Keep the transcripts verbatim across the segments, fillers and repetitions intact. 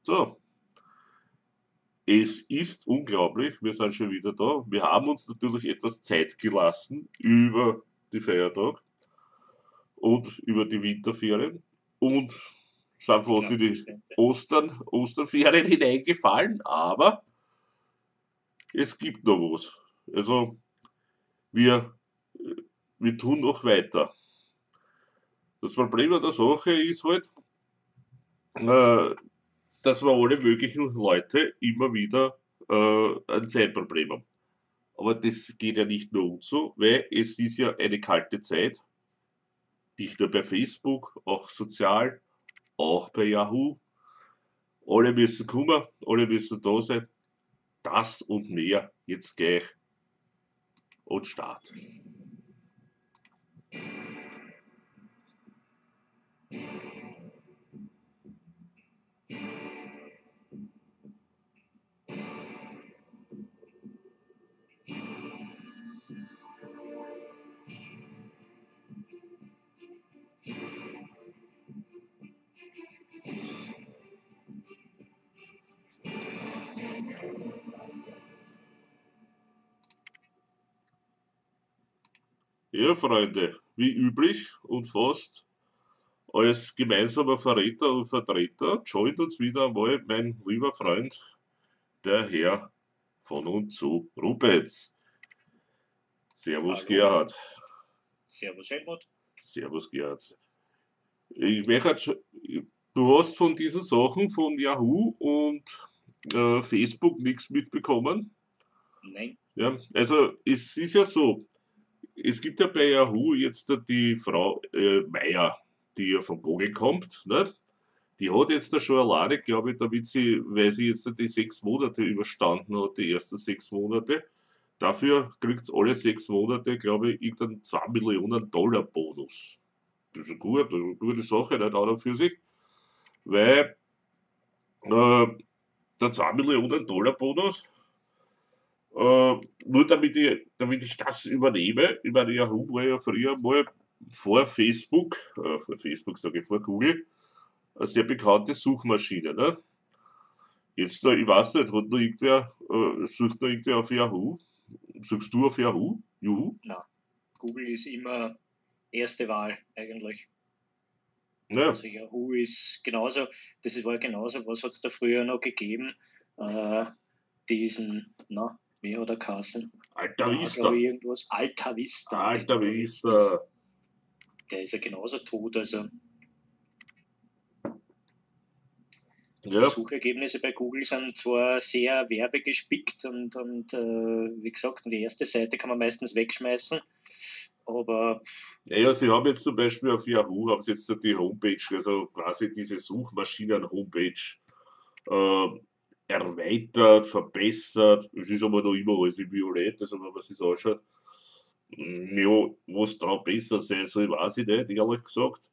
So, es ist unglaublich, wir sind schon wieder da. Wir haben uns natürlich etwas Zeit gelassen über die Feiertage und über die Winterferien und sind fast in die Ostern, Osterferien hineingefallen, aber es gibt noch was. Also wir, wir tun noch weiter. Das Problem an der Sache ist halt, äh, dass wir alle möglichen Leute immer wieder äh, ein Zeitproblem haben. Aber das geht ja nicht nur uns so, weil es ist ja eine kalte Zeit, nicht nur bei Facebook, auch sozial, auch bei Yahoo. Alle müssen kommen, alle müssen da sein. Das und mehr jetzt gleich und Start. Ja, Freunde, wie üblich und fast als gemeinsamer Verräter und Vertreter joint uns wieder einmal mein lieber Freund, der Herr von und zu Rupetz. Servus, Hallo. Gerhard. Servus, Helmut. Servus, Gerhard. Ich möchte, du hast von diesen Sachen von Yahoo und äh, Facebook nichts mitbekommen? Nein. Ja, also es ist ja so, es gibt ja bei Yahoo jetzt die Frau äh, Meier, die ja von Google kommt, nicht? Die hat jetzt da schon alleine, glaube ich, damit sie, weil sie jetzt die sechs Monate überstanden hat, die ersten sechs Monate, dafür kriegt sie alle sechs Monate, glaube ich, irgendeinen zwei Millionen Dollar Bonus. Das ist eine gute, eine gute Sache, nicht an und für sich, weil äh, der zwei Millionen Dollar Bonus, äh, nur damit ich, damit ich das übernehme, ich meine, Yahoo war ja früher mal vor Facebook, äh, vor Facebook sage ich, vor Google, eine sehr bekannte Suchmaschine. Ne? Jetzt, äh, ich weiß nicht, hat noch irgendwer, äh, sucht noch irgendwer auf Yahoo? Suchst du auf Yahoo? Juhu? Na, Google ist immer erste Wahl eigentlich. Ja. Also Yahoo ist genauso, das war genauso, was hat es da früher noch gegeben? Äh, diesen, na, wie hat er geheißen? Alta Da, Vista. glaube ich, irgendwas. Alta Vista. Alta genau, Vista. richtig. Der ist ja genauso tot, also die Ja, Suchergebnisse bei Google sind zwar sehr werbegespickt und, und äh, wie gesagt, die erste Seite kann man meistens wegschmeißen, aber naja, sie haben jetzt zum Beispiel auf Yahoo, haben sie jetzt die Homepage, also quasi diese Suchmaschinen-Homepage äh, erweitert, verbessert. Es ist aber noch immer alles in Violett, also wenn man sich das anschaut. mm, Ja, was da besser sein soll, weiß ich nicht, ehrlich gesagt.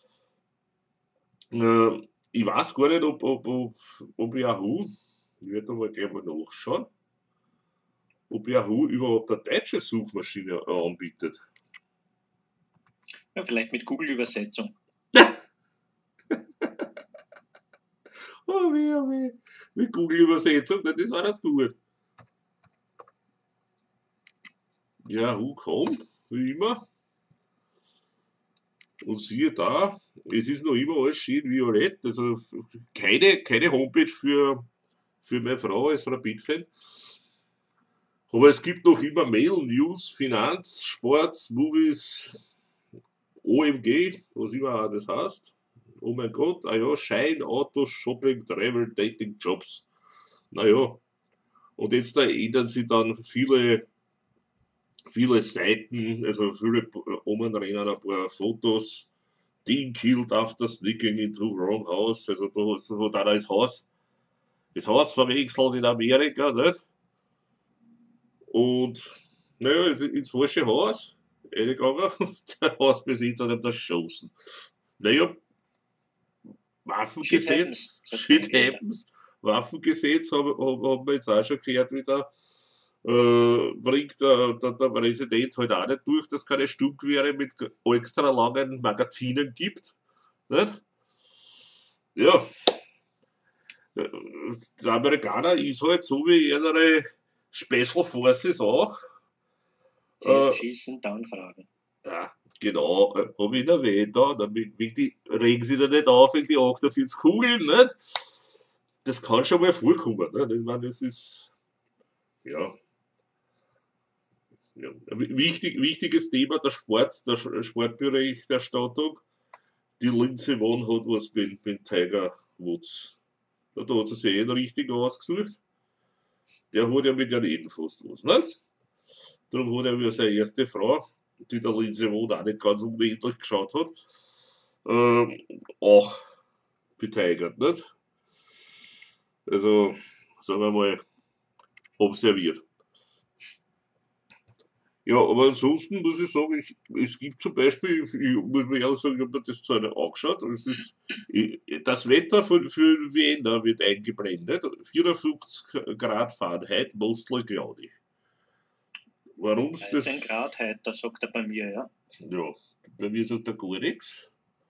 Äh, ich weiß gar nicht, ob, ob, ob, ob Yahoo, ich werde mal gleich mal nachschauen, ob Yahoo überhaupt eine deutsche Suchmaschine anbietet. ja, vielleicht mit Google-Übersetzung. Oh, weh, oh, weh. Mit Google-Übersetzung, das war nicht gut. Yahoo kommt, wie immer. Und siehe da, es ist noch immer alles schön violett. Also keine, keine Homepage für, für meine Frau als Rapid-Fan. Aber es gibt noch immer Mail, News, Finanz, Sport, Movies, O M G, was immer auch das heißt. Oh mein Gott, ah ja, Schein, Autos, Shopping, Travel, Dating, Jobs. Naja, und jetzt da ändern sie dann viele, viele Seiten, also viele umrennen ein paar Fotos. Dean killed after sneaking into wrong house. Also da, so da das Haus, das Haus verwechselt in Amerika, nicht? Und naja, ins falsche Haus reingegangen und der Hausbesitzer hat ihm das geschossen. Naja, Waffengesetz, Shit shit happens. Waffengesetz haben hab, hab wir jetzt auch schon gehört wieder. Äh, bringt der, der, der Präsident halt auch nicht durch, dass es keine Sturmgewehre mit extra langen Magazinen gibt. Nicht? Ja. der Amerikaner ist halt so wie ihre Special Forces auch. Zuerst Äh, schießen, dann fragen. ja, genau, äh, habe ich erwähnt da, damit, die, regen sie da nicht auf wegen die achtundvierzig Kugeln, nicht? Das kann schon mal vorkommen, ne? Ich meine, das ist, ja, ja. Wichtig, wichtiges Thema, der Sport, der Sportberichterstattung. Die Lindsay Vonn hat was mit, mit Tiger Woods. Da hat sie sich eh richtig ausgesucht. Der hat ja mit den fast was, ne? Darum hat er wie seine erste Frau, die der Lindsay Vonn auch nicht ganz unwesentlich geschaut hat, ähm, auch beteiligt, nicht? Also, sagen wir mal, observiert. Ja, aber ansonsten muss ich sagen, ich, es gibt zum Beispiel, ich muss mir ehrlich sagen, ich habe mir das zwar nicht angeschaut, aber es ist, ich, das Wetter für, für Vienna wird eingeblendet, vierundfünfzig Grad Fahrenheit, mostly cloudy. Warum das? dreizehn Grad heute, sagt er bei mir, ja. Ja, bei mir sagt er gar nichts,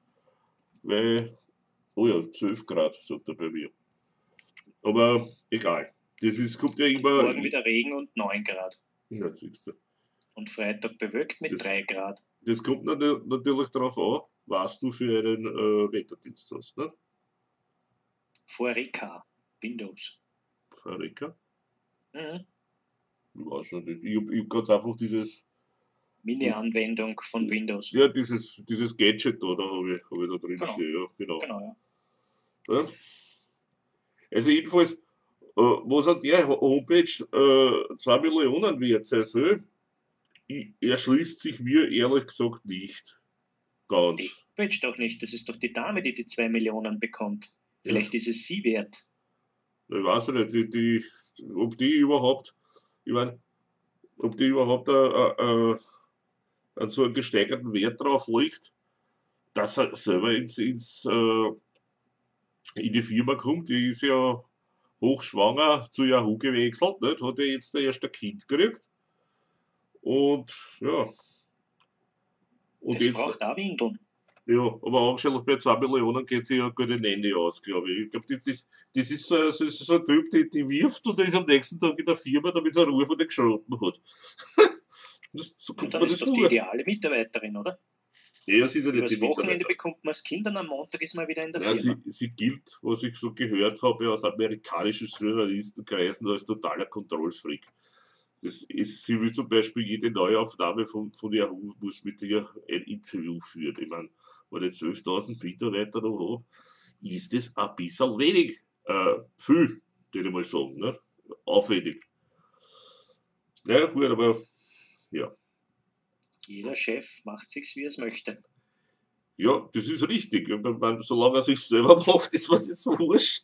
weil, oh ja, zwölf Grad, sagt er bei mir. Aber egal, das ist, kommt ja immer... Morgen wieder Regen und neun Grad. Ja, siehst du. Und Freitag bewölkt mit Das- drei Grad. Das kommt nat- natürlich darauf an, was du für einen äh, Wetterdienst hast, ne? Foreca, Windows. Eureka? Mhm. Ich weiß nicht. Ich habe hab ganz einfach dieses, Mini-Anwendung von Windows. ja, dieses, dieses Gadget da, da habe ich, hab ich da drin Genau. stehen, ja, genau. Genau, ja. Ja. Also jedenfalls, äh, was an der Homepage äh, zwei Millionen wert sein soll, i- erschließt sich mir ehrlich gesagt nicht ganz. Die Homepage doch nicht. Das ist doch die Dame, die die zwei Millionen bekommt. Vielleicht ist es sie wert. Ich weiß nicht, die, die, ob die überhaupt, ich meine, ob die überhaupt äh, äh, so einen gesteigerten Wert drauf legt, dass er selber ins, ins, äh, in die Firma kommt. Die ist ja hochschwanger zu Yahoo gewechselt, nicht? Hat ja jetzt erst ein Kind gekriegt. Und ja. Und Das jetzt, braucht auch Windeln. ja, aber angestellt bei zwei Millionen geht sie ja eine gute Nanny aus, glaube ich. Ich glaube, das, das, ist so, das ist so ein Typ, die, die wirft und der ist am nächsten Tag in der Firma, damit sie eine Ruhe von den Geschroten hat. Das, so Und kommt dann man ist das doch die vor. ideale Mitarbeiterin, oder? Ja, sie ist ja nicht Übers die Wochenende Mitarbeiterin. bekommt man das Kind und am Montag ist man wieder in der Ja, Firma. sie, sie gilt, was ich so gehört habe, aus amerikanischen Journalistenkreisen als totaler Kontrollfreak. Das ist, sie will zum Beispiel jede Neuaufnahme von, von Yahoo muss mit ihr ein Interview führen. Ich meine, wenn ich zwölftausend Mitarbeiter noch habe, ist das ein bisschen wenig. Äh, viel, würde ich mal sagen. Ne? Aufwendig. Naja, gut, aber ja. Jeder Chef macht sich's, wie er es möchte. Ja, das ist richtig. Und ich meine, solange er sich selber macht, ist was jetzt wurscht.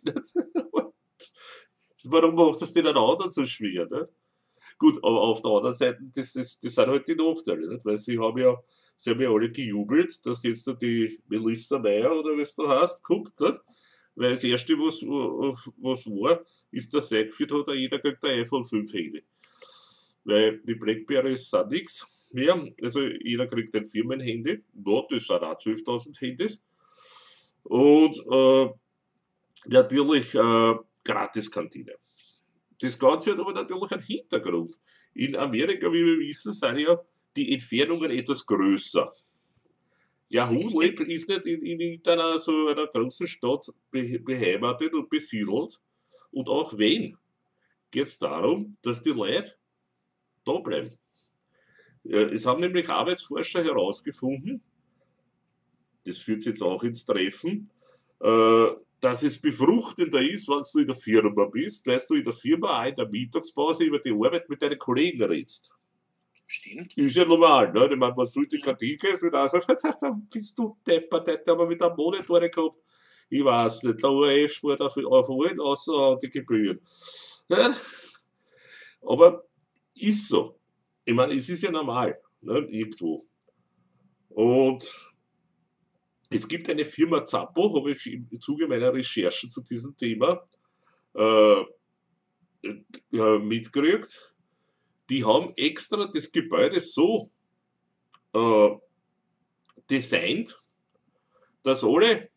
Warum macht das den anderen so schwer? Ne? Gut, aber auf der anderen Seite, das, das, das sind halt die Nachteile, nicht? Weil sie haben ja, sie haben ja alle gejubelt, dass jetzt da die Melissa Meyer oder was du heißt, kommt, nicht? Weil das erste, was, was war, ist der Seigfried hat, jeder kriegt ein iPhone fünf Handy. Weil die Blackberries sind nichts mehr, also jeder kriegt ein Firmenhandy, ja, das sind auch zwölftausend Handys. Und äh, natürlich äh, Gratiskantine. Das Ganze hat aber natürlich einen Hintergrund. In Amerika, wie wir wissen, sind ja die Entfernungen etwas größer. Yahoo lebt ist nicht in, in irgendeiner so einer großen Stadt be, beheimatet und besiedelt. Und auch wenn, geht es darum, dass die Leute da bleiben. Es haben nämlich Arbeitsforscher herausgefunden, das führt jetzt auch ins Treffen, äh, dass es befruchtender ist, wenn du in der Firma bist, weil du in der Firma auch in der Mittagspause über die Arbeit mit deinen Kollegen redest. Stimmt. Ist ja normal, ne? Ich meine, wenn du in die Kantine gehst, mit einer sagt, dann bist du deppert, der haben wir mit einem Monitore gehabt. Ich weiß nicht, der O R F spart auf, auf allen, außer die Gebühren. Ne? Aber ist so. Ich meine, es ist ja normal, ne? Irgendwo. Und es gibt eine Firma Zappo, habe ich im Zuge meiner Recherchen zu diesem Thema äh, äh, mitgekriegt. Die haben extra das Gebäude so äh, designt, dass alle,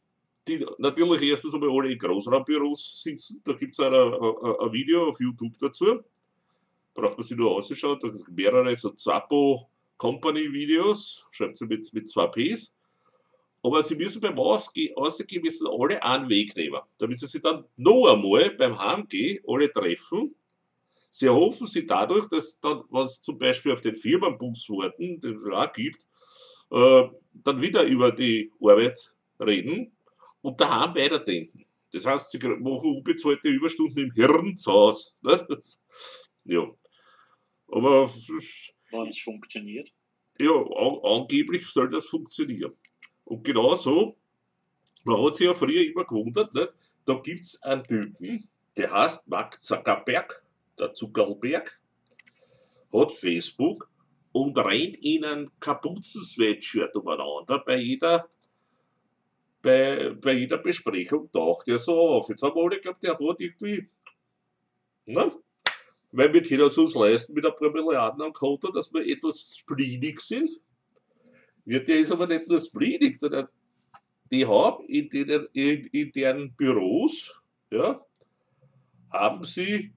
die natürlich erstens einmal alle in Großraumbüros sitzen. Da gibt es ein, ein, ein Video auf YouTube dazu. Braucht man sich nur ausschauen. Da sind mehrere so Zappo Company Videos. Schreibt sie mit, mit zwei Ps. Aber sie müssen beim Ausgehen, Ausgehen müssen alle einen Weg nehmen. Damit sie sich dann noch einmal beim Heimgehen alle treffen. Sie erhoffen sich dadurch, dass dann, wenn es zum Beispiel auf den Firmenbus warten, den es auch gibt, äh, dann wieder über die Arbeit reden und daheim weiterdenken. Das heißt, sie machen unbezahlte Überstunden im Hirn zu Hause. Ne? Ja. Aber wenn es funktioniert. Ja, an, angeblich soll das funktionieren. Und genauso, man hat sich ja früher immer gewundert, nicht? Da gibt es einen Typen, der heißt Mark Zuckerberg, der Zuckerberg, hat Facebook und rennt in ein Kapuzen-Sweatshirt umeinander bei jeder, bei, bei jeder Besprechung taucht er so auf. Jetzt haben wir alle geglaubt, der hat irgendwie, ne? Weil wir können es uns leisten mit ein paar Milliarden am Konto, dass wir etwas spleenig sind. Ja, der ist aber nicht nur spleenig, sondern die haben in, denen, in, in deren Büros, ja, haben sie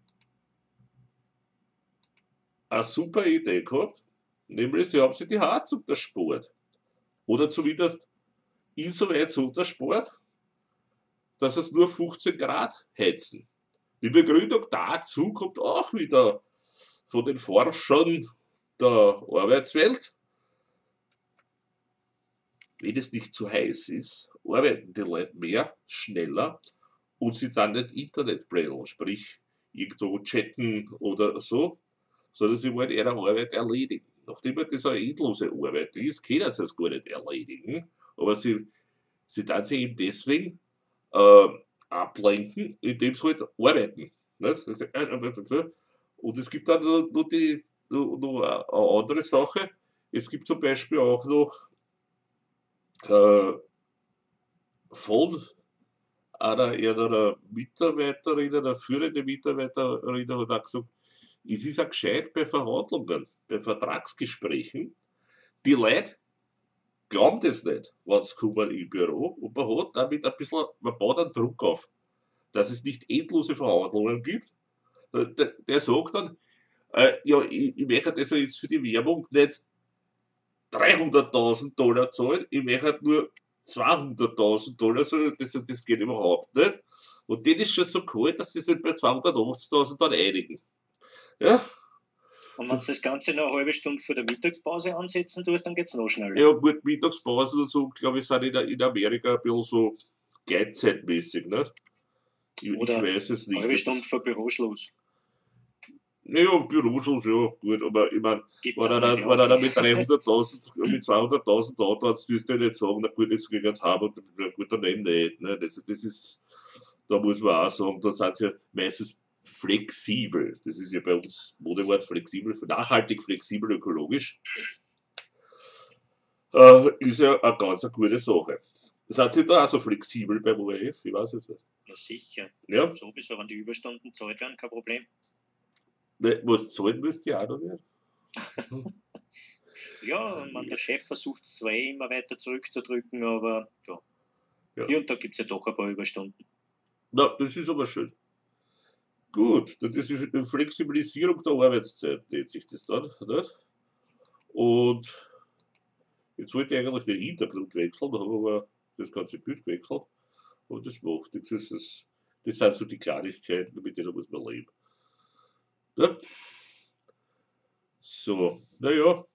eine super Idee gehabt, nämlich sie haben sich die Heizung unterspart. Oder zumindest insoweit so unterspart, dass es nur fünfzehn Grad heizen. Die Begründung dazu kommt auch wieder von den Forschern der Arbeitswelt. Wenn es nicht zu heiß ist, arbeiten die Leute mehr, schneller und sie dann nicht Internet blädeln, sprich irgendwo chatten oder so, sondern sie wollen ihre Arbeit erledigen. Nachdem das eine endlose Arbeit ist, können sie es gar nicht erledigen, aber sie, sie dann sich eben deswegen äh, ablenken, indem sie halt arbeiten. Nicht? Und es gibt dann noch, noch, die, noch, noch eine andere Sache. Es gibt zum Beispiel auch noch äh, von einer, einer Mitarbeiterin, einer führenden Mitarbeiterin hat auch gesagt, es ist ja gescheit bei Verhandlungen, bei Vertragsgesprächen. Die Leute glauben das nicht, wenn sie kommen im Büro und man hat damit ein bisschen, man baut einen Druck auf, dass es nicht endlose Verhandlungen gibt. Der, der sagt dann, äh, ja, ich, ich möchte das jetzt für die Werbung nicht dreihunderttausend Dollar zahlen, ich möchte nur zweihunderttausend Dollar, also das, das geht überhaupt nicht. Und denen ist schon so kalt, dass sie sich bei zweihundertachtzigtausend dann einigen. Ja? Und wenn du das Ganze noch eine halbe Stunde vor der Mittagspause ansetzen tust, dann geht es noch schneller. Ja, gut, Mittagspause und so, glaube ich, sind in, in Amerika ein bisschen so gleitzeitmäßig, nicht? Ich, Oder ich weiß es nicht. eine halbe Stunde vor Büroschluss. Naja, Büroschluss, ja, gut, aber ich meine, Gibt's wenn auch einer, nicht, wenn ja. einer mit dreihunderttausend, mit zweihunderttausend Auto hat, wirst du ja nicht sagen, na gut, jetzt krieg ich jetzt heim und na gut, dann eben nicht. Ne? Das, das ist, da muss man auch sagen, da sind sie ja meistens flexibel. Das ist ja bei uns Modewort flexibel, nachhaltig, flexibel, ökologisch. Äh, ist ja eine ganz eine gute Sache. Seid ihr da auch so flexibel beim O R F? Ich weiß es nicht. Ja, sicher. Ja? Sowieso, wenn die Überstunden zahlt werden, kein Problem. Ne, was zahlen müsst ihr auch noch nicht? Ja, und man, der Chef versucht es zwar eh immer weiter zurückzudrücken, aber ja. Ja. Hier und da gibt es ja doch ein paar Überstunden. Na, das ist aber schön. Gut, das ist eine Flexibilisierung der Arbeitszeit, nennt sich das dann. Nicht? Und jetzt wollte ich eigentlich den Hintergrund wechseln, da haben wir aber das ganze Bild gewechselt. Und das macht nichts. Das, ist, das sind so die Kleinigkeiten, mit denen muss man leben. Ja? So, naja.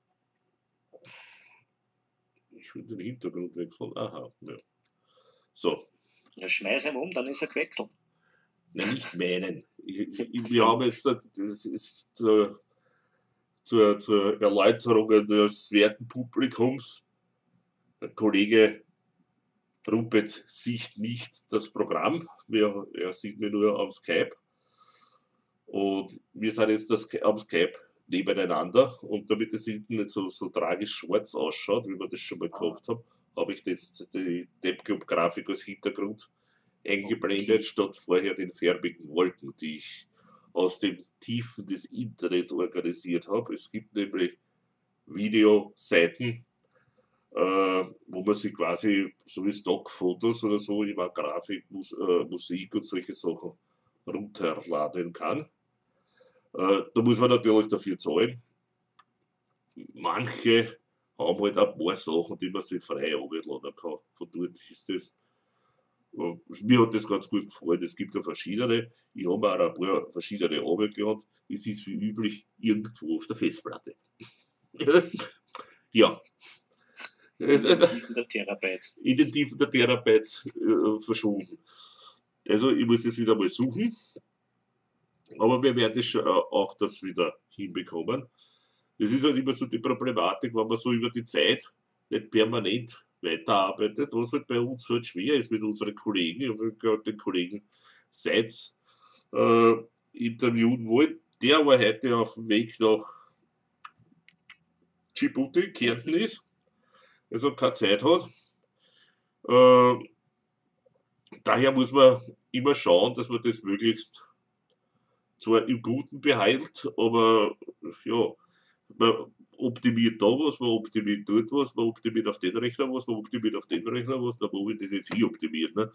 Ich will den Hintergrund wechseln. Aha, ja. So. Ja, schmeiß ihn um, dann ist er gewechselt. Nein, nicht meinen. Ich, ich, wir haben jetzt, das ist zur, zur, zur Erläuterung des werten Publikums. Der Kollege Ruppet sieht nicht das Programm, wir, er sieht mir nur am Skype. Und wir sind jetzt das, am Skype nebeneinander und damit es hinten nicht so, so tragisch schwarz ausschaut, wie wir das schon mal gehabt haben, habe ich jetzt die DebCube-Grafik als Hintergrund eingeblendet, statt vorher den farbigen Wolken, die ich aus den Tiefen des Internet organisiert habe. Es gibt nämlich Videoseiten, äh, wo man sich quasi so wie Stockfotos oder so, immer Grafik, Mus äh, Musik und solche Sachen runterladen kann. Äh, da muss man natürlich dafür zahlen. Manche haben halt ein paar Sachen, die man sich frei runterladen kann. Von dort ist das. äh, Mir hat das ganz gut gefallen. Es gibt ja verschiedene. Ich habe auch ein paar verschiedene runtergeladen. Es ist wie üblich irgendwo auf der Festplatte. Ja. In den Tiefen der Terabytes. In den Tiefen der Terabytes äh, verschwunden. Also ich muss das wieder mal suchen. Aber wir werden das, äh, auch das wieder hinbekommen. Das ist halt immer so die Problematik, wenn man so über die Zeit nicht permanent weiterarbeitet, was halt bei uns halt schwer ist mit unseren Kollegen. Ich habe gerade den Kollegen Seitz äh, interviewen wollen. Der aber heute auf dem Weg nach Djibouti, Kärnten ist, also keine Zeit hat. Äh, daher muss man immer schauen, dass man das möglichst zwar im Guten behält, aber ja, man optimiert da was, man optimiert dort was, man optimiert auf den Rechner was, man optimiert auf den Rechner was, dann muss ich das jetzt hier optimiert. Ne?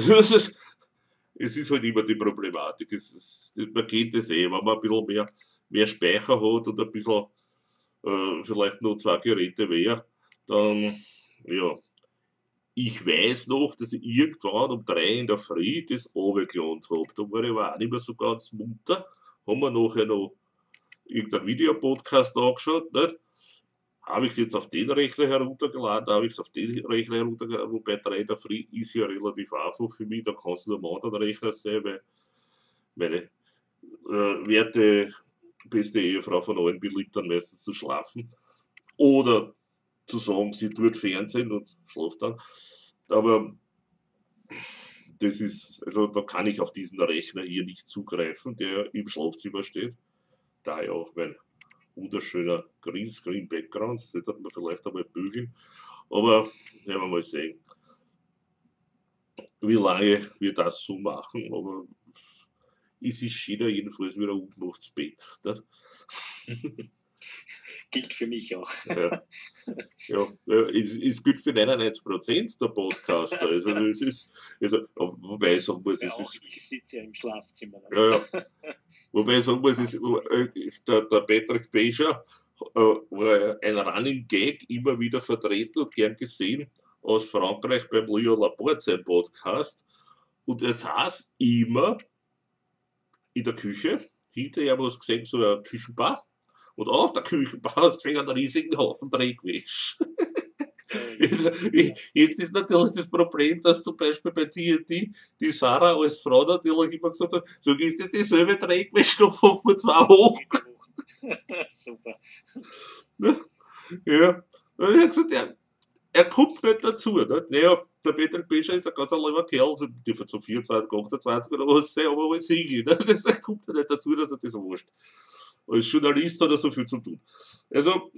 Es ist halt immer die Problematik. Es ist, man kennt das eh, wenn man ein bisschen mehr, mehr Speicher hat und ein bisschen äh, vielleicht noch zwei Geräte mehr, dann ja. Ich weiß noch, dass ich irgendwann um drei in der Früh das runtergeladen habe. Da war ich aber auch nicht mehr so ganz munter. Haben wir nachher noch irgendeinen Videopodcast angeschaut. Nicht? Habe ich es jetzt auf den Rechner heruntergeladen, habe ich es auf den Rechner heruntergeladen, wobei drei in der Früh ist ja relativ einfach für mich, da kann es nur am anderen Rechner sein, weil meine äh, werte beste Ehefrau von allen beliebt dann meistens zu schlafen. Oder zu sagen, sie tut Fernsehen und schläft dann. Aber das ist, also da kann ich auf diesen Rechner hier nicht zugreifen, der im Schlafzimmer steht. Daher auch mein wunderschöner Greenscreen-Background. Das sollte man vielleicht einmal bügeln. Aber werden wir mal sehen, wie lange wir das so machen. Aber es ist jeder jedenfalls wieder unten aufs Bett. Gilt für mich auch. Ja, ja, ja es, es gilt für neunundneunzig Prozent der Podcaster. Also, es ist, also, wobei ich sagen muss, ja, es ist. Ich sitze ja im Schlafzimmer. Ja, ja. Wobei ich sagen muss, es ist, der, der Patrick Becher äh, war ein Running Gag immer wieder vertreten und gern gesehen aus Frankreich beim Leo Laporte, sein Podcast. Und es heißt immer in der Küche, hinterher haben wir gesehen, so eine Küchenbar. Und auf der Küchenbar hast du gesehen, einen riesigen Haufen Dreckwäsche. Jetzt ist natürlich das Problem, dass zum Beispiel bei T N T die Sarah als Frau natürlich immer gesagt hat, so ist das dieselbe Dreckwäsche noch von vor zwei Wochen. Super. Ja, und ich habe gesagt, er, er kommt nicht dazu. Ne? Naja, der Peter Pescher ist ein ganz lieber Kerl, also die wird so vierundzwanzig, achtundzwanzig oder was sein, aber halt Single. Ne? Das kommt ja nicht dazu, dass er das wurscht. Als Journalist hat er so viel zu tun. Also,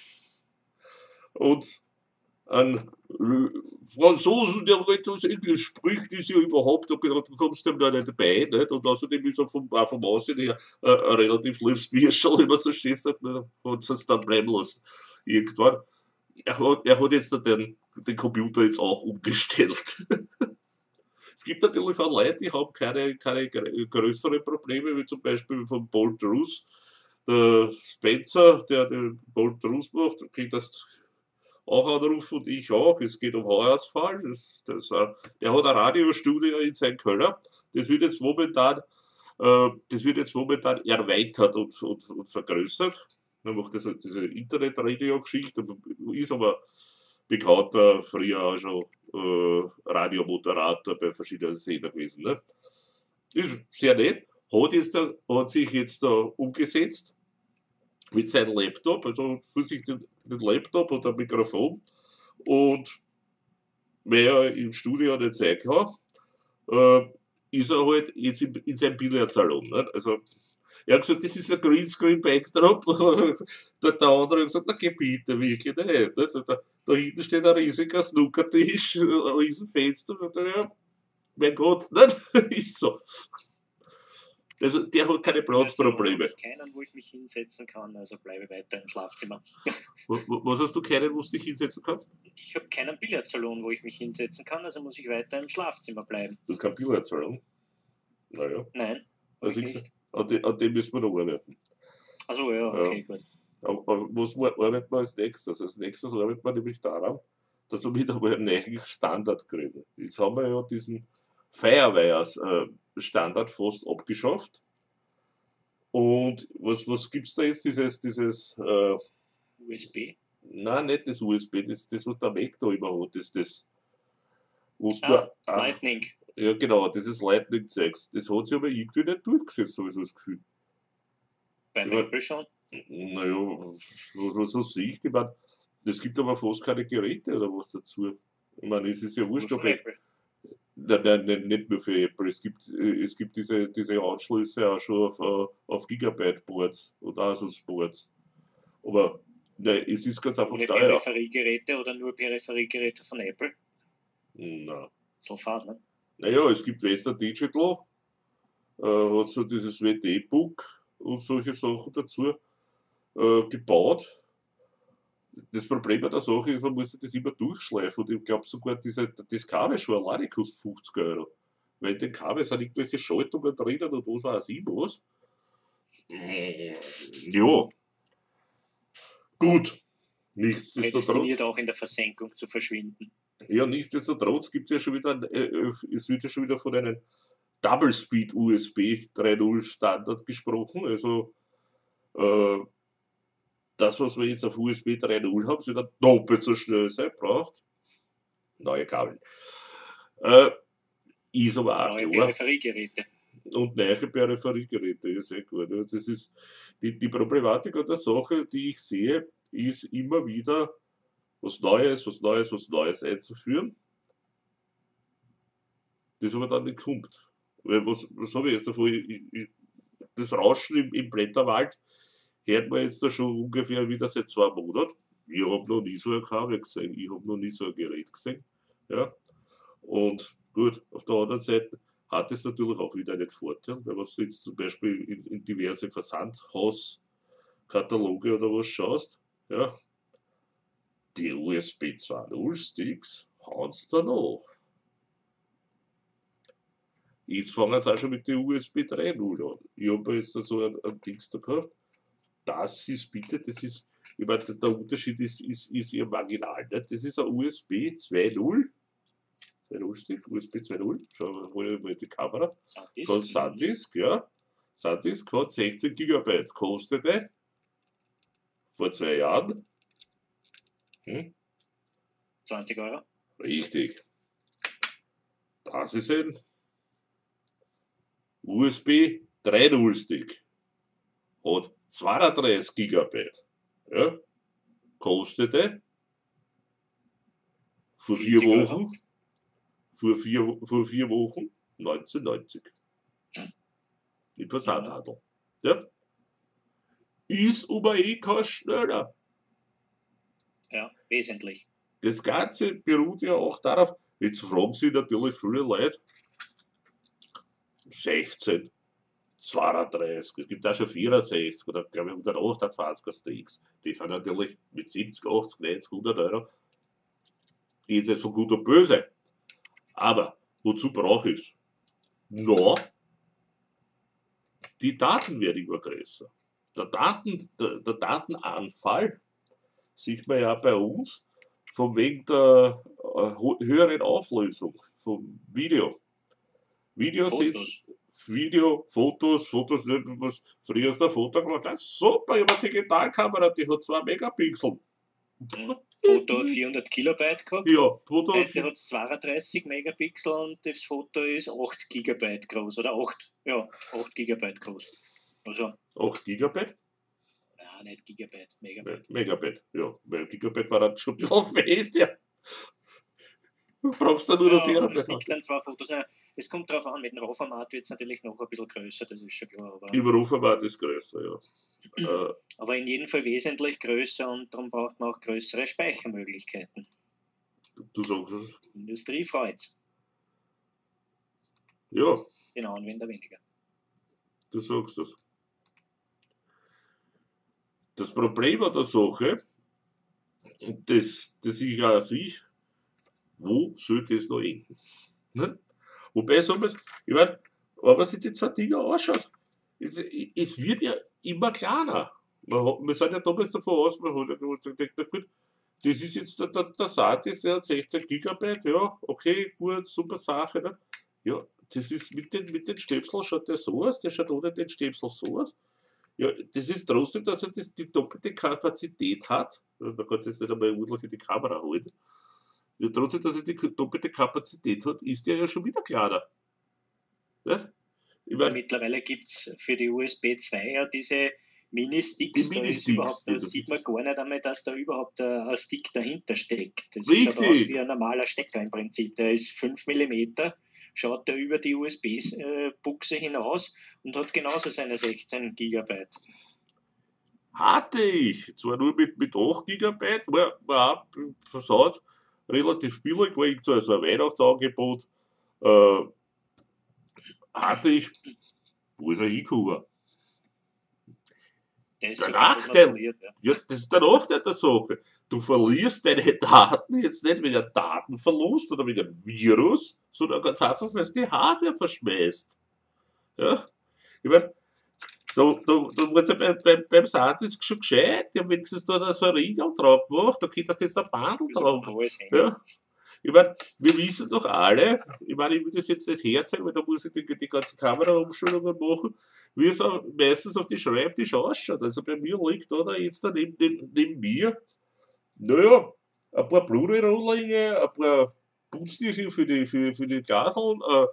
und ein Franzosen, der etwas Englisch spricht, ist ja überhaupt, da kommst du ihm da nicht bei. Nicht? Und außerdem ist er vom, auch vom Aussehen her äh, ein relativ liebes Bierschal, wie man so schön sagt, ne? Hat es dann bleiben lassen. Irgendwann. Er hat, er hat jetzt den, den Computer jetzt auch umgestellt. Es gibt natürlich auch Leute, die haben keine, keine größeren Probleme, wie zum Beispiel von Bolt Roos. Der Spencer, der den Bolt Roos macht, kriegt das auch anrufen und ich auch. Es geht um Haarausfall. Das, das, der hat ein Radiostudio in seinem Keller. Das wird jetzt momentan, äh, das wird jetzt momentan erweitert und, und, und vergrößert. Man macht das, diese Internet-Radio-Geschichte, ist aber bekannter, früher auch schon äh, Radiomoderator bei verschiedenen Sendern gewesen. Ne? Ist sehr nett. Hat, jetzt da, hat sich jetzt da umgesetzt mit seinem Laptop, also für sich den, den Laptop und ein Mikrofon. Und wer im Studio nicht Zeit hat, äh, ist er halt jetzt in, in seinem Billardsalon. Ne? Also, er hat gesagt, das ist ein Greenscreen-Backdrop. der, der andere hat gesagt, na geh bitte, wirklich nicht. Ne? Da, da hinten steht ein riesiger Snookertisch, ein riesen Fenster. Und, ja, mein Gott, ne? Ist so. Also der hat keine Platzprobleme. Ich habe keinen, wo ich mich hinsetzen kann, also bleibe weiter im Schlafzimmer. Was hast du keinen, wo du dich hinsetzen kannst? Ich habe keinen Billardsalon, wo ich mich hinsetzen kann, also muss ich weiter im Schlafzimmer bleiben. Das ist kein Billardsalon? Naja. Nein, also ich nicht. An, de, an dem müssen wir noch arbeiten. Also ja, okay, ja. gut. Aber, aber was arbeiten wir als nächstes? Als nächstes arbeiten wir nämlich daran, dass wir wieder mal einen neuen Standard kriegen. Jetzt haben wir ja diesen Firewires-Standard fast abgeschafft. Und was, was gibt es da jetzt? Dieses, dieses äh, U S B? Nein, nicht das U S B, das, das was der Mac da immer hat. Das, das, ah, du, Lightning. Ja, genau, dieses Lightning-Zeugs. Das hat sich aber irgendwie nicht durchgesetzt, habe ich so das Gefühl. Bei Apple schon? Naja, was so sehe ich, ich meine, es gibt aber fast keine Geräte oder was dazu. Ich meine, es ist ja wurscht, ob ich. Nein, nein, nein, nicht nur für Apple. Es gibt, es gibt diese, diese Anschlüsse auch schon auf, auf Gigabyte-Boards und Asus-Boards. Aber nein, es ist ganz einfach ohne teuer. Peripheriegeräte oder nur Peripheriegeräte von Apple? Nein. So fahren, ne? Naja, es gibt Western Digital, äh, hat so dieses W D-Book und solche Sachen dazu äh, gebaut. Das Problem an der Sache ist, man muss sich das immer durchschleifen und ich glaube sogar, diese, das Kabel schon alleine kostet fünfzig Euro. Weil in den Kabel sind irgendwelche Schaltungen drinnen und was weiß ich was. Ja. Gut. Nichtsdestotrotz. Prädestiniert auch in der Versenkung zu verschwinden. Ja, nichtsdestotrotz gibt es ja schon wieder, äh, es wird ja schon wieder von einem Double Speed U S B drei Punkt null Standard gesprochen. Also äh, das, was wir jetzt auf U S B drei Punkt null haben, soll dann doppelt so schnell sein, braucht neue Kabel. Äh, ist aber auch neue klar. Peripheriegeräte. Und neue Peripheriegeräte, ist sehr gut. Das ist die, die Problematik an der Sache, die ich sehe, ist immer wieder was Neues, was Neues, was Neues einzuführen, das aber dann nicht kommt. Weil was, was habe ich jetzt davon? Ich, ich, das Rauschen im, im Blätterwald hört man jetzt da schon ungefähr wieder seit zwei Monaten. Ich habe noch nie so ein Kabel gesehen, ich habe noch nie so ein Gerät gesehen. Ja. Und gut, auf der anderen Seite hat es natürlich auch wieder einen Vorteil, wenn man jetzt zum Beispiel in, in diverse Versandhauskataloge oder was schaust, ja, die U S B zwei Punkt null Sticks hauen es da noch. Jetzt fangen sie auch schon mit der U S B drei Punkt null an. Ich habe jetzt so ein, ein Dings da gehabt. Das ist bitte, das ist, ich meine, der Unterschied ist, ist, ist ja marginal. Nicht? Das ist ein U S B zwei Punkt null. zwei Punkt null Stick, U S B zwei Punkt null. Schauen wir mal die Kamera. Von SanDisk, ja. SanDisk hat sechzehn Gigabyte. Kostete vor zwei Jahren hm? zwanzig Euro. Richtig. Das ist ein U S B drei Punkt null Stick. Hat zweiunddreißig Gigabyte. Ja. Kostete vor vier Wochen, vor vier, vor vier Wochen neunzehnhundertneunzig. Im Versandhandel. Ja. Ist aber eh kein schneller. Ja, wesentlich. Das Ganze beruht ja auch darauf, jetzt fragen sich natürlich viele Leute, sechzehn, zweiunddreißig, es gibt auch schon vierundsechzig oder glaube ich hundertachtundzwanziger Sticks. Die sind natürlich mit siebzig, achtzig, neunzig, hundert Euro. Die ist jetzt von gut und böse. Aber wozu brauche ich es? No, die Daten werden immer größer. Der, Daten, der, der Datenanfall sieht man ja bei uns von wegen der äh, höheren Auflösung vom Video. Video ist Video, Fotos, Fotos, was früher ist der Foto gemacht, das ist super, ich habe eine Digitalkamera, die hat zwei Megapixel. Foto hat vierhundert Kilobyte gehabt. Ja, Foto hat hat zweiunddreißig Megapixel und das Foto ist acht Gigabyte groß oder acht, ja, acht Gigabyte groß. Also, acht Gigabyte? Nein, nicht Gigabyte, Megabyte. Megabyte, ja, weil Gigabyte war dann schon fest, ja. Du brauchst dann nur noch ja, die es liegt dann zwei Fotos. Ja, es kommt darauf an, mit dem RAW-Format wird es natürlich noch ein bisschen größer, das ist schon klar. Aber im RAW-Format ist größer, ja. äh, aber in jedem Fall wesentlich größer und darum braucht man auch größere Speichermöglichkeiten. Du sagst es. Die Industrie freut es. Ja. Den Anwender weniger. Du sagst das. Das Problem an der Sache, das, das ich auch sehe, wo soll das noch enden? Ne? Wobei, sagen wir es, ich meine, wenn man sich die zwei Dinge anschaut, es, es wird ja immer kleiner. Man hat, wir sind ja damals davon aus, man hat ja gedacht, na gut, das ist jetzt der, der, der SATA, der hat sechzehn Gigabyte, ja, okay, gut, super Sache. Ne? Ja, das ist mit den, mit den Stöpseln schaut der so aus, der schaut ohne den Stöpsel so aus. Ja, das ist trotzdem, dass er das, die doppelte Kapazität hat. Man kann das nicht einmal ordentlich in die Kamera halten. Ja, trotzdem, dass er die doppelte Kapazität hat, ist der ja schon wieder kleiner. Nicht? Ich mein, Mittlerweile gibt es für die U S B zwei ja diese Mini-Sticks, die da, ist Mini-Sticks, überhaupt, da die- sieht man gar nicht einmal, dass da überhaupt ein, ein Stick dahinter steckt. Das Richtig. schaut aus wie ein normaler Stecker im Prinzip. Der ist fünf Millimeter, schaut da über die U S B-Buchse hinaus und hat genauso seine sechzehn Gigabyte. hatte ich. Zwar nur mit, mit acht Gigabyte, war, war auch versagt, relativ billig, war ich so also ein Weihnachtsangebot. Äh, hatte ich, wo ist er hingekommen? Der ist Der so kaputt Nachteil, verliert, ja. ja, das ist der Nachteil der Sache. Du verlierst deine Daten jetzt nicht wegen Datenverlust oder wegen einem Virus, sondern ganz einfach, weil es die Hardware verschmeißt. Ja? Ich meine, da, da, da muss ja bei, bei, beim Satis schon gescheit, die haben wenigstens da so einen Riegel drauf gemacht, da könntest du jetzt ein Bundle So drauf. alles hängen. Ja? Ich meine, wir wissen doch alle, ich meine, ich will das jetzt nicht herzeigen, weil da muss ich die, die ganze Kameraumschulungen machen, wie es auch meistens auf die Schreibtisch ausschaut. Also bei mir liegt da, da jetzt da neben, neben, neben mir, naja, ein paar Blu-ray-Rohlinge, ein paar Putztücher für die, für, für die Gaseln, äh,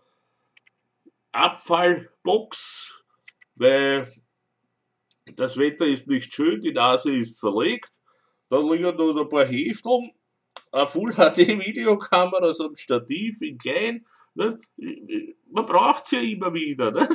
Abfallbox, weil das Wetter ist nicht schön, die Nase ist verlegt, dann liegen da ein paar Hefteln, eine Full-H D-Videokamera, so ein Stativ in klein. Ne? Man braucht es ja immer wieder. Ne?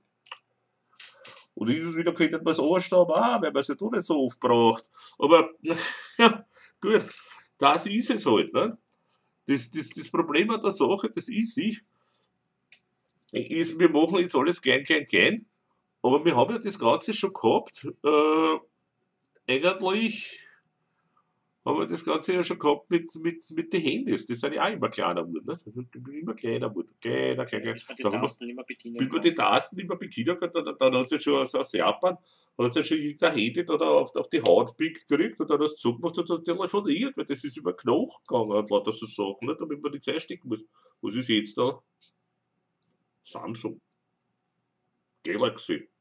Und hin und wieder könnte man es anschauen, auch, weil man es ja doch nicht so oft braucht. Aber ja, gut, das ist es halt. Ne? Das, das, das Problem an der Sache, das ist ich, ist, wir machen jetzt alles klein, klein, klein. Aber wir haben ja das Ganze schon gehabt. Äh, eigentlich haben wir das Ganze ja schon gehabt mit, mit, mit den Handys. Die sind ja auch immer kleiner geworden. Ne? Immer kleiner geworden. Kleiner, kleiner, Bis man die da haben wir, Tasten nicht mehr bedienen bis man kann. die Tasten nicht mehr bedienen kann, dann, dann hat es ja schon aus, aus Japan, hast du ja schon irgendein Handy da auf, auf die Haut gekriegt und dann hast du zugemacht und hat telefoniert, weil das ist über Knochen gegangen und lauter so Sachen, ne? Damit man nichts einstecken muss. Was ist jetzt da? Samsung. Galaxy.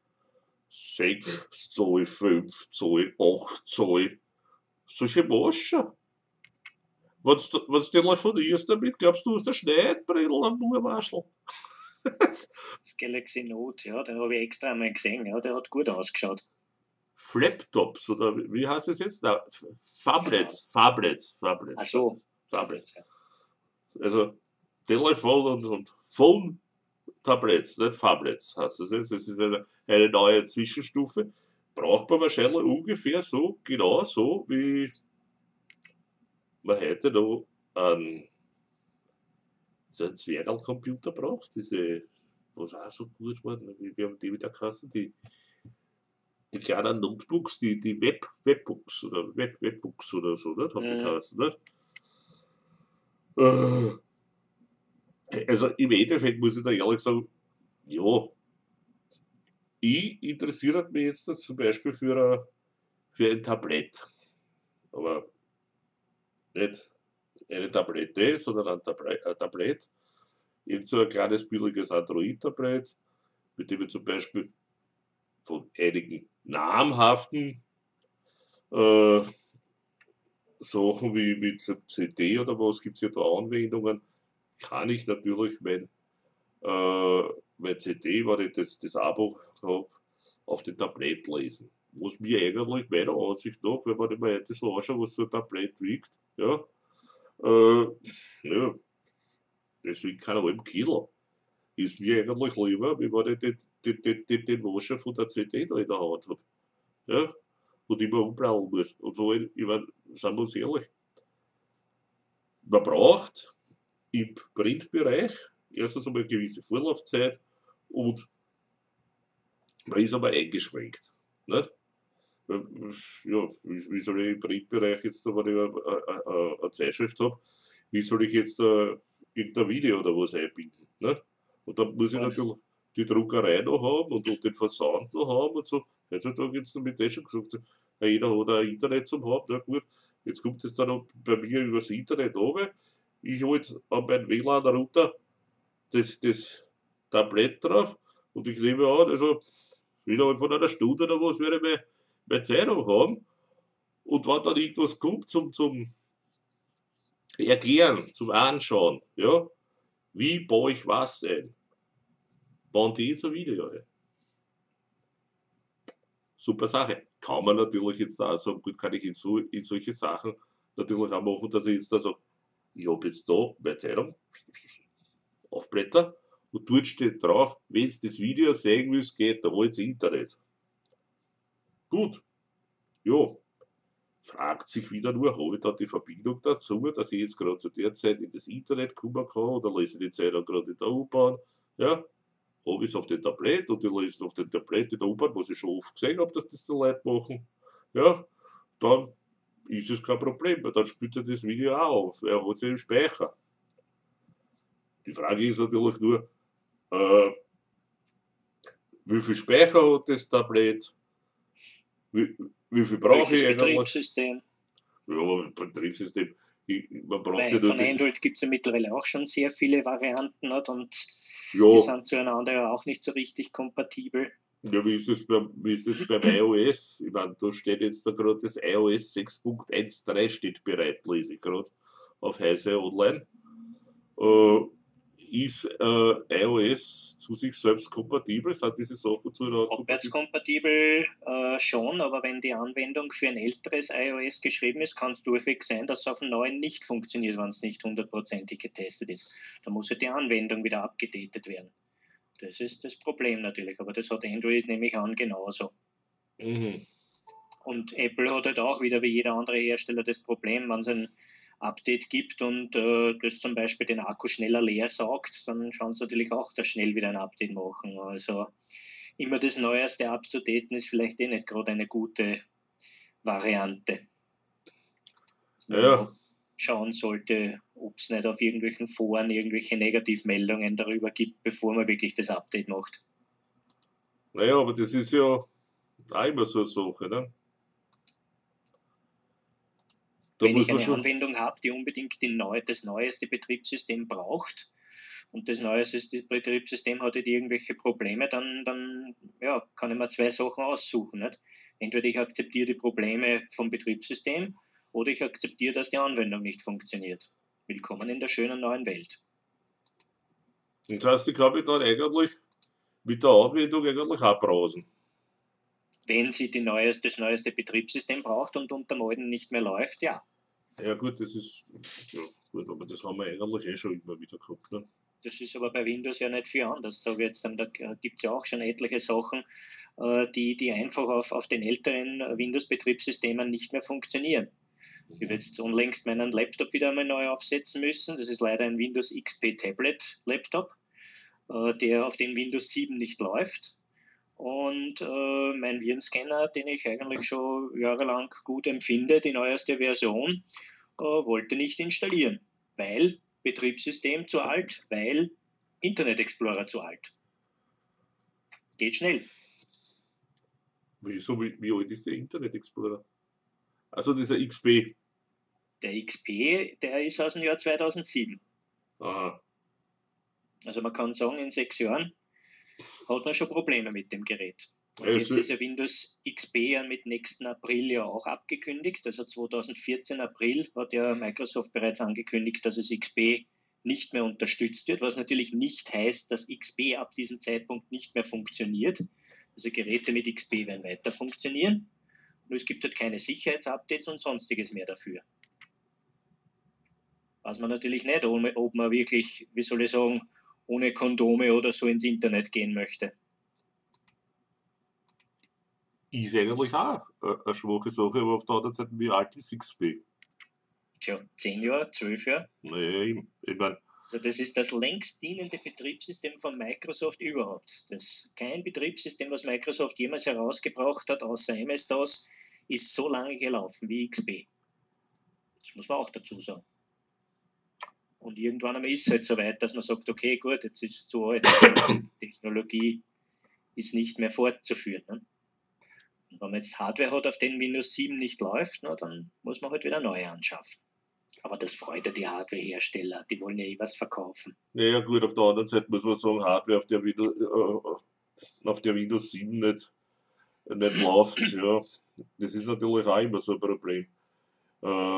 sechs Zoll, fünf Zoll, acht Zoll. Solche Maschen. Wenn du telefonierst damit, glaubst du, du hast eine Schneidbrille am Murmaschel. Das Galaxy Note, ja, den habe ich extra einmal gesehen, ja, der hat gut ausgeschaut. Flaptops, oder wie heißt es jetzt? Na, Phablets, Phablets, Phablets. Ach so. Phablets. Also Telefon und, und Phone-Tablets, nicht Phablets heißt es jetzt. Das ist eine, eine neue Zwischenstufe. Braucht man wahrscheinlich ungefähr so, genau so, wie man heute noch einen, so einen Zwergalcomputer braucht. Diese, was auch so gut war, wie, wie haben die wieder geheißen, die, die kleinen Notebooks, die, die Web, Webbooks oder Web, Webbooks oder so, nicht? Haben die Mhm. geheißen, nicht? Äh, Also im Endeffekt muss ich da ehrlich sagen, ja, ich interessiere mich jetzt zum Beispiel für ein, für ein Tablett. Aber nicht eine Tablette, sondern ein Tablet, ein Tablett. Irgend so ein kleines billiges Android-Tablett, mit dem ich zum Beispiel von einigen namhaften äh, Sachen wie mit C D oder was, gibt es ja da Anwendungen, kann ich natürlich mein, äh, mein C D, wenn ich das, das Abo habe, auf dem Tablet lesen. Was mir eigentlich meiner Ansicht nach, wenn man immer das so anschaut, was so ein Tablet wiegt, ja, äh, ja, das wiegt keinen halben Kilo. Ist mir eigentlich lieber, wie wenn ich den, den, den, den, den Wascher von der C D da in der Hand habe. Ja, und immer umbrauchen muss. Und vor allem, ich meine, seien wir uns ehrlich, man braucht im Printbereich erstens einmal eine gewisse Vorlaufzeit und Man ist aber eingeschränkt. Nicht? Ja, wie, wie soll ich im Printbereich jetzt, da, wenn ich eine, eine, eine Zeitschrift habe, wie soll ich jetzt da irgendein Video oder was einbinden? Nicht? Und dann muss ich Ja, natürlich die Druckerei noch haben und, und den Versand noch haben und so. Heutzutage jetzt damit eh schon gesagt, ja, jeder hat ein Internet zum haben, na gut, jetzt kommt es dann auch bei mir übers Internet runter. Ich halt an meinen W L A N-Router das, das Tablett drauf und ich nehme an, also innerhalb von einer Stunde oder was werde ich meine, meine Zeitung haben und wenn dann irgendwas kommt zum, zum Erklären, zum Anschauen, ja, wie baue ich was ein, bauen die jetzt ein Video ein. Super Sache. Kann man natürlich jetzt auch sagen, gut, kann ich in, so, in solche Sachen natürlich auch machen, dass ich jetzt da sage, ich habe jetzt da meine Zeitung, Aufblätter und dort steht drauf, wenn du das Video sehen willst, geht da ins Internet. Gut, ja, fragt sich wieder nur, habe ich da die Verbindung dazu, dass ich jetzt gerade zu der Zeit in das Internet kommen kann oder lese ich die Zeitung gerade in der U-Bahn. Ja, habe ich es auf dem Tablet und ich lese es auf dem Tablet in der U-Bahn, was ich schon oft gesehen habe, dass das die Leute machen. Ja, dann ist es kein Problem, weil dann spielt er das Video auch auf. Er hat es im Speicher. Die Frage ist natürlich nur, äh, wie viel Speicher hat das Tablet? Wie, wie viel brauche welches ich eigentlich? Betriebssystem? Ja, Betriebssystem. Ich, man braucht ja Weil nur von das. Android gibt es ja mittlerweile auch schon sehr viele Varianten nicht? Und Ja, die sind zueinander ja auch nicht so richtig kompatibel. ja, wie ist das beim, wie ist das beim iOS? Ich meine, da steht jetzt da gerade das iOS sechs Punkt dreizehn steht bereit, lese ich gerade auf Heise Online. Äh, ist äh, iOS zu sich selbst kompatibel? Sind diese Sachen zueinander kompatibel? Abwärtskompatibel äh, schon, aber wenn die Anwendung für ein älteres iOS geschrieben ist, kann es durchweg sein, dass es auf dem neuen nicht funktioniert, wenn es nicht hundertprozentig getestet ist. Da muss ja die Anwendung wieder abgedatet werden. Das ist das Problem natürlich, aber das hat Android nämlich an genauso. Mhm. Und Apple hat halt auch wieder wie jeder andere Hersteller das Problem, wenn es ein Update gibt und äh, das zum Beispiel den Akku schneller leer saugt, dann schauen sie natürlich auch, dass schnell wieder ein Update machen. Also immer das Neueste abzudaten ist vielleicht eh nicht gerade eine gute Variante. Dass Ja, man schauen sollte, ob es nicht auf irgendwelchen Foren irgendwelche Negativmeldungen darüber gibt, bevor man wirklich das Update macht. naja, aber das ist ja auch immer so eine Sache, ne? Da Wenn muss ich man eine schon. Anwendung habe, die unbedingt die neu, das neueste Betriebssystem braucht und das neueste Betriebssystem hat halt irgendwelche Probleme, dann, dann ja, kann ich mir zwei Sachen aussuchen. Nicht? Entweder ich akzeptiere die Probleme vom Betriebssystem oder ich akzeptiere, dass die Anwendung nicht funktioniert. Willkommen in der schönen neuen Welt. Das heißt, ich kann mich dann eigentlich mit der Anwendung eigentlich auch brausen. Wenn sie die neues, das neueste Betriebssystem braucht und unter dem alten nicht mehr läuft, ja. Ja gut, das ist, ja gut, aber das haben wir eigentlich eh schon immer wieder gehabt, ne? Das ist aber bei Windows ja nicht viel anders. Sage jetzt, da gibt es ja auch schon etliche Sachen, äh, die, die einfach auf, auf den älteren Windows-Betriebssystemen nicht mehr funktionieren. Ich habe jetzt unlängst meinen Laptop wieder einmal neu aufsetzen müssen. Das ist leider ein Windows X P Tablet Laptop, äh, der auf dem Windows sieben nicht läuft. Und äh, mein Virenscanner, den ich eigentlich schon jahrelang gut empfinde, die neueste Version, äh, wollte nicht installieren, weil Betriebssystem zu alt, weil Internet Explorer zu alt. Geht schnell. Wieso, wie, wie alt ist der Internet Explorer? Also dieser X P. Der X P, der ist aus dem Jahr zweitausendsieben. Aha. Also man kann sagen, in sechs Jahren hat man schon Probleme mit dem Gerät. Und Ja, jetzt so, ist ja Windows X P ja mit nächsten April ja auch abgekündigt. Also zweitausendvierzehn April hat ja Microsoft bereits angekündigt, dass es X P nicht mehr unterstützt wird, was natürlich nicht heißt, dass X P ab diesem Zeitpunkt nicht mehr funktioniert. Also Geräte mit X P werden weiter funktionieren. Nur es gibt halt keine Sicherheitsupdates und sonstiges mehr dafür. Weiß man natürlich nicht, ob man wirklich, wie soll ich sagen, ohne Kondome oder so ins Internet gehen möchte. ist eigentlich auch eine schwache Sache, aber auf der anderen Seite, wie alt ist X P? Tja, zehn Jahre, zwölf Jahre. Naja, ich, ich meine, Also das ist das längst dienende Betriebssystem von Microsoft überhaupt. Das, kein Betriebssystem, was Microsoft jemals herausgebracht hat, außer M S-DOS, ist so lange gelaufen wie X P. Das muss man auch dazu sagen. Und irgendwann einmal ist es halt so weit, dass man sagt, okay, gut, jetzt ist es zu alt. Die Technologie ist nicht mehr fortzuführen. Ne? Und wenn man jetzt Hardware hat, auf denen Windows sieben nicht läuft, na, dann muss man halt wieder neue anschaffen. Aber das freut ja die Hardwarehersteller, die wollen ja eh was verkaufen. Naja gut, auf der anderen Seite muss man sagen, Hardware, auf der Windows, äh, auf der Windows sieben nicht, nicht läuft, ja, das ist natürlich auch immer so ein Problem. Äh,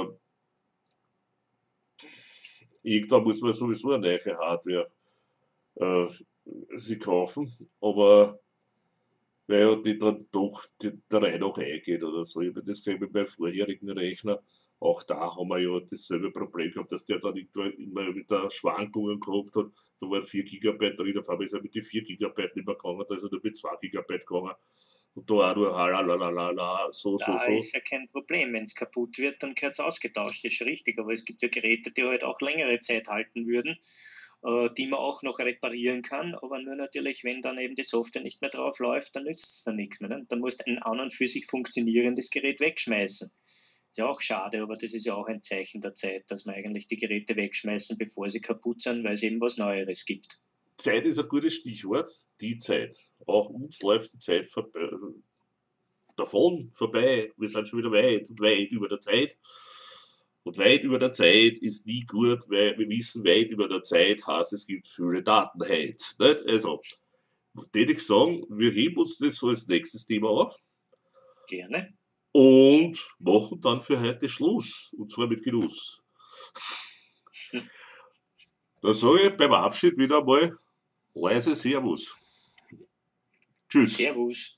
irgendwann muss man sowieso eine neue Hardware äh, sie kaufen, aber weil ja die dann doch die, der Reihe nach eingeht oder so. Ich habe das gesehen mit meinem vorherigen Rechner. Auch da haben wir ja dasselbe Problem gehabt, dass der dann immer wieder Schwankungen gehabt hat. Da waren vier Gigabyte drin, auf einmal ist er mit den vier Gigabyte nicht mehr gegangen, da ist er nur mit zwei Gigabyte gegangen. Und da auch nur halalala, so, so, Da so. ist ja kein Problem. Wenn es kaputt wird, dann gehört es ausgetauscht, das ist richtig. Aber es gibt ja Geräte, die halt auch längere Zeit halten würden, äh, die man auch noch reparieren kann. Aber nur natürlich, wenn dann eben die Software nicht mehr drauf läuft, dann nützt es dann nichts mehr. Ne? Dann musst du ein an und für sich funktionierendes Gerät wegschmeißen. Ist ja auch schade, aber das ist ja auch ein Zeichen der Zeit, dass man eigentlich die Geräte wegschmeißen, bevor sie kaputt sind, weil es eben was Neueres gibt. Zeit ist ein gutes Stichwort. Die Zeit. Auch uns läuft die Zeit vorbei, davon vorbei. Wir sind schon wieder weit und weit über der Zeit. Und weit über der Zeit ist nie gut, weil wir wissen, weit über der Zeit heißt, es gibt viele Datenheit. Nicht? Also, würde ich sagen, wir heben uns das so als nächstes Thema auf. Gerne. Und machen dann für heute Schluss. Und zwar mit Genuss. Dann sage ich beim Abschied wieder mal leise Servus. Tschüss. Servus.